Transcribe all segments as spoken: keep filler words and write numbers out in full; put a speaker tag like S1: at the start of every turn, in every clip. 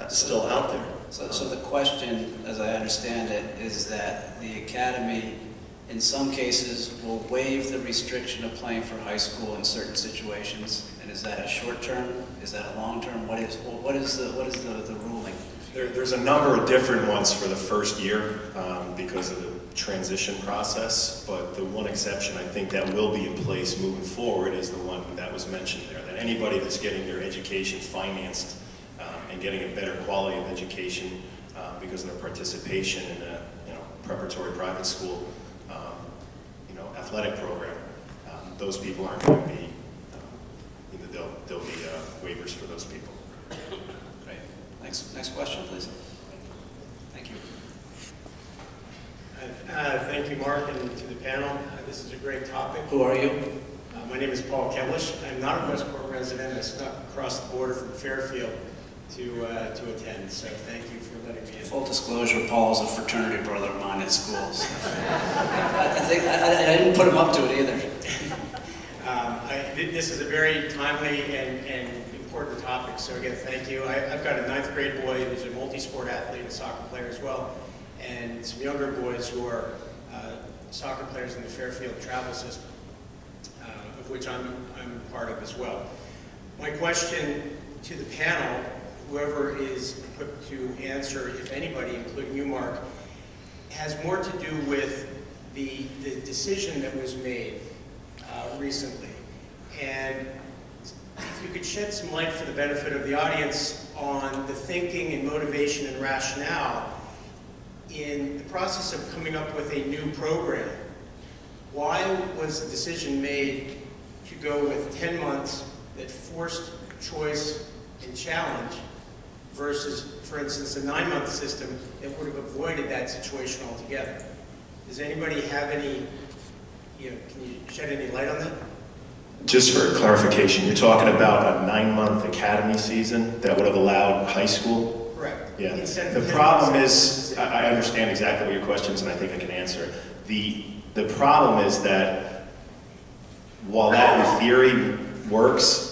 S1: uh, still out there.
S2: So, so the question, as I understand it, is that the academy, in some cases, will waive the restriction of playing for high school in certain situations. And is that a short term? Is that a long term? What is what is the what is the, the ruling?
S1: There, there's a number of different ones for the first year um, because of the transition process. But the one exception I think that will be in place moving forward is the one that was mentioned there. That anybody that's getting their education financed um, and getting a better quality of education uh, because of their participation in a you know preparatory private school. Um, you know, athletic program, um, those people aren't going to be, um, you know, there'll, there'll be uh, waivers for those people.
S2: Great. Next, next question, please. Thank you.
S3: Uh, thank you, Mark, and to the panel. Uh, this is a great topic.
S2: Who are you?
S3: Uh, my name is Paul Kevlish. I'm not a Westport resident. I snuck across the border from Fairfield to uh, to attend. So thank you for letting me in.
S2: Full disclosure, Paul's a fraternity brother of mine at school. So. I, I think I, I didn't put him up to it either.
S3: Um, I, this is a very timely and, and important topic. So again, thank you. I, I've got a ninth grade boy who's a multi-sport athlete and soccer player as well, and some younger boys who are uh, soccer players in the Fairfield travel system, uh, of which I'm I'm part of as well. My question to the panel, whoever is equipped to answer, if anybody, including you, Mark, has more to do with the, the decision that was made uh, recently. And if you could shed some light for the benefit of the audience on the thinking and motivation and rationale in the process of coming up with a new program. Why was the decision made to go with ten months that forced choice and challenge versus, for instance, a nine-month system that would have avoided that situation altogether? Does anybody have any, you know, can you shed any light on that?
S1: Just for clarification, you're talking about a nine-month academy season that would have allowed high school?
S3: Correct.
S1: Yeah. The problem is, I understand exactly what your question is, and I think I can answer. The, the problem is that while that in theory works,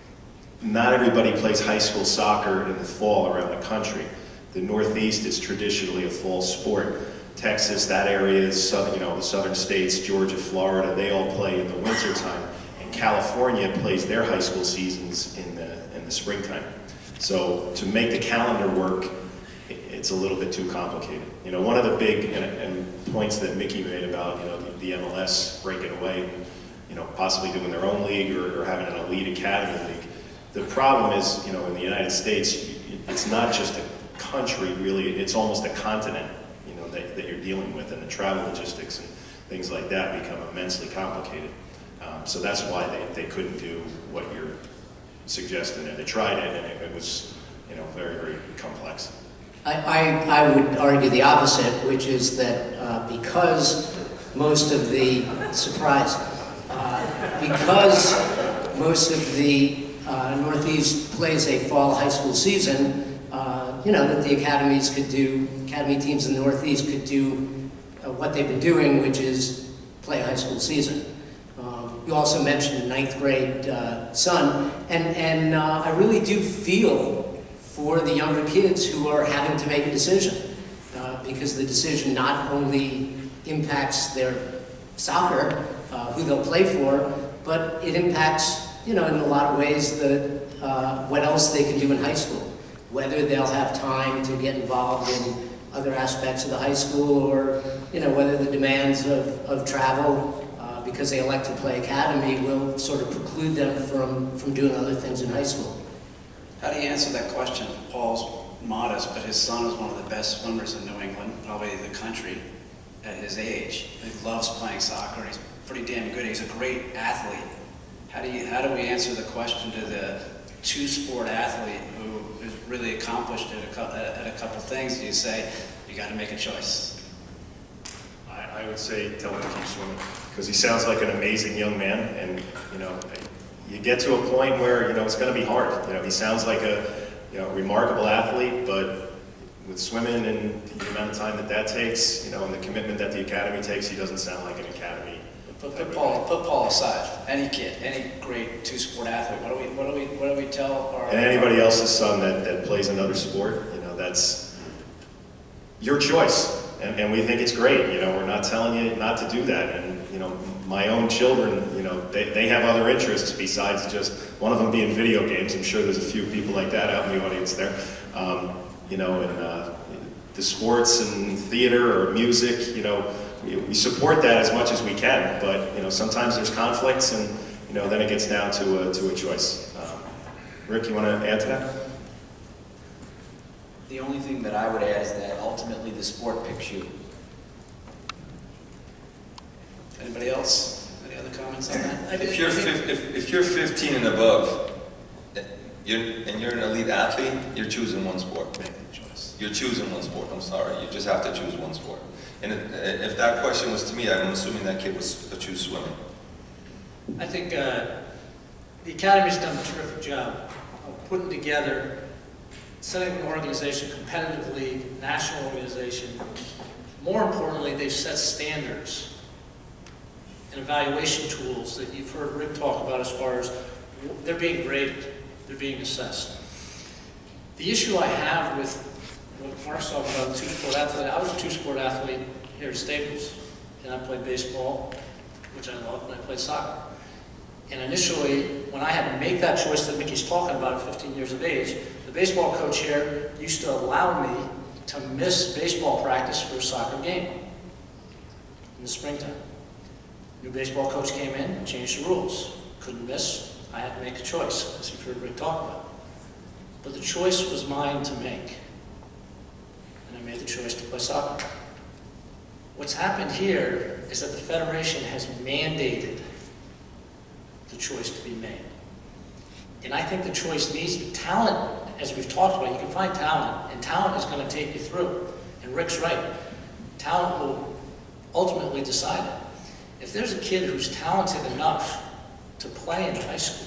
S1: not everybody plays high school soccer in the fall around the country. The Northeast is traditionally a fall sport. Texas, that area is southern, you know, the southern states, Georgia, Florida, they all play in the wintertime. And California plays their high school seasons in the, in the springtime. So to make the calendar work, it's a little bit too complicated. You know, one of the big and, and points that Mickey made about, you know, the, the M L S breaking away, you know, possibly doing their own league or, or having an elite academy league. The problem is, you know, in the United States, it's not just a country, really, it's almost a continent, you know, that, that you're dealing with, and the travel logistics and things like that become immensely complicated. Um, so that's why they, they couldn't do what you're suggesting, and they tried it, and it, it was, you know, very, very complex.
S4: I, I, I would argue the opposite, which is that uh, because most of the, surprise, uh, because most of the Uh, Northeast plays a fall high school season, uh, you know, that the academies could do, academy teams in the Northeast could do uh, what they've been doing, which is play a high school season. Um, you also mentioned the ninth grade uh, son, and, and uh, I really do feel for the younger kids who are having to make a decision, uh, because the decision not only impacts their soccer, uh, who they'll play for, but it impacts, you know, in a lot of ways, the, uh, what else they can do in high school. Whether they'll have time to get involved in other aspects of the high school, or, you know, whether the demands of, of travel, uh, because they elect to play academy, will sort of preclude them from, from doing other things in high school.
S2: How do you answer that question? Paul's modest, but his son is one of the best swimmers in New England, probably the country, at his age. He loves playing soccer. He's pretty damn good. He's a great athlete. How do you, how do we answer the question to the two-sport athlete who is really accomplished at a, at a couple things? Do you say, you got to make a choice?
S1: I, I would say tell him to keep swimming, because he sounds like an amazing young man, and, you know, you get to a point where, you know, it's going to be hard. You know, he sounds like a, you know, remarkable athlete, but with swimming and the amount of time that that takes, you know, and the commitment that the academy takes, he doesn't sound like an academy
S2: Put, put Paul, put Paul aside. Any kid, any great two-sport athlete. What do we, what do we, what do we tell our?
S1: And anybody else's son that, that plays another sport, you know, that's your choice. And, and we think it's great. You know, we're not telling you not to do that. And you know, my own children, you know, they, they have other interests besides just one of them being video games. I'm sure there's a few people like that out in the audience there. Um, you know, and uh, the sports and theater or music, you know, we, we support that as much as we can. But you know, sometimes there's conflicts, and you know, then it gets down to a, to a choice. Um, Rick, you want to add to that?
S5: The only thing that I would add is that ultimately the sport picks you.
S2: Anybody else? Any other comments on that?
S6: If you're, fif if, if you're fifteen and above, you're, and you're an elite athlete, you're choosing one sport. You're choosing one sport, I'm sorry. You just have to choose one sport. And if, if that question was to me, I'm assuming that kid would choose swimming.
S7: I think uh, the Academy's done a terrific job of putting together, setting an organization competitively, national organization. More importantly, they've set standards and evaluation tools that you've heard Rick talk about as far as they're being graded, they're being assessed. The issue I have with what Mark's talking about, the two-sport athlete, I was a two-sport athlete here at Staples, and I played baseball, which I loved, and I played soccer. And initially, when I had to make that choice that Mickey's talking about at fifteen years of age, the baseball coach here used to allow me to miss baseball practice for a soccer game in the springtime. New baseball coach came in, changed the rules. Couldn't miss, I had to make a choice, as you've heard Rick talk about. But the choice was mine to make. And I made the choice to play soccer. What's happened here is that the Federation has mandated the choice to be made. And I think the choice needs to be talent, as we've talked about. You can find talent, and talent is going to take you through. And Rick's right. Talent will ultimately decide it. If there's a kid who's talented enough to play in high school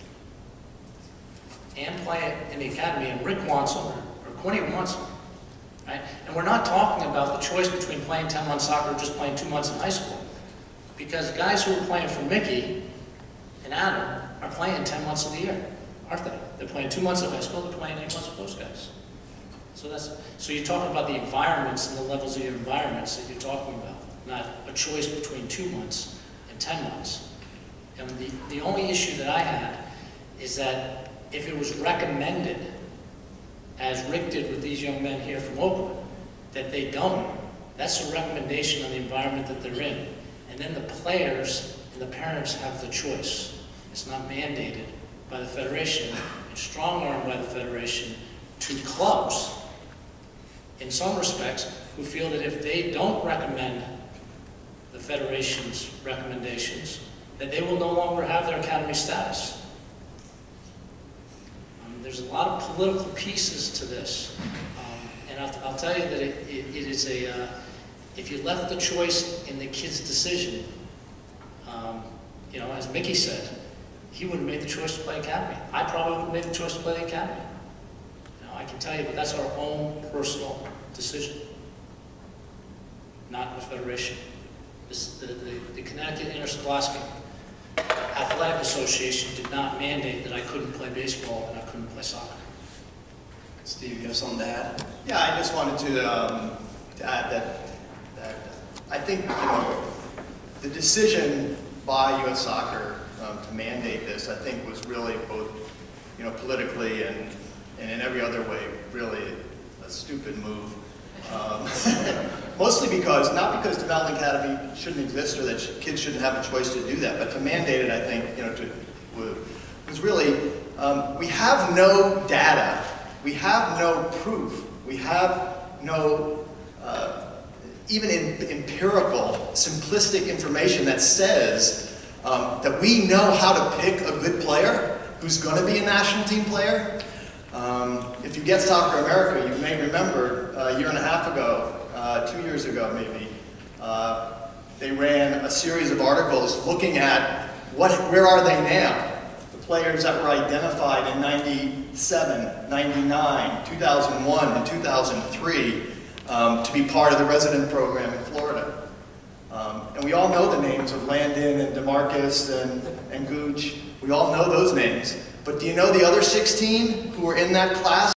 S7: and play in the academy, and Rick wants him, or Quinny wants him, right? And we're not talking about the choice between playing ten months soccer or just playing two months in high school. Because guys who are playing for Mickey and Adam are playing ten months of the year, aren't they? They're playing two months of high school, they're playing eight months with those guys. So that's, so you're talking about the environments and the levels of your environments that you're talking about, not a choice between two months and ten months. And the, the only issue that I had is that if it was recommended, as Rick did with these young men here from Oakland, that they don't, that's a recommendation on the environment that they're in. And then the players and the parents have the choice. It's not mandated by the Federation. It's strong-armed by the Federation to clubs, in some respects, who feel that if they don't recommend the Federation's recommendations, that they will no longer have their academy status. Um, there's a lot of political pieces to this. Um, and I'll, I'll tell you that it, it, it is a, uh, if you left the choice in the kid's decision, um, you know, as Mickey said, he would have made the choice to play academy. I probably would have made the choice to play the academy. You know, I can tell you, but that's our own personal decision, not the Federation. This, the, the, the Connecticut Interscholastic Athletic Association did not mandate that I couldn't play baseball and I couldn't play soccer.
S2: Steve, you have something to add?
S8: Yeah, I just wanted to, um, to add that, that I think, you know, the decision by U S Soccer um, to mandate this, I think, was really both, you know, politically and, and in every other way, really a stupid move. Um, mostly because, not because Development Academy shouldn't exist or that sh kids shouldn't have a choice to do that, but to mandate it, I think, you know, to, was really, um, we have no data, we have no proof, we have no, uh, even in empirical, simplistic information that says um, that we know how to pick a good player who's going to be a national team player. Um, if you get Soccer America, you may remember uh, a year and a half ago, uh, two years ago maybe, uh, they ran a series of articles looking at what, where are they now? The players that were identified in ninety-seven, ninety-nine, two thousand one, and two thousand three um, to be part of the resident program in Florida. Um, and we all know the names of Landon and DeMarcus and, and Gooch. We all know those names. But do you know the other sixteen who were in that class?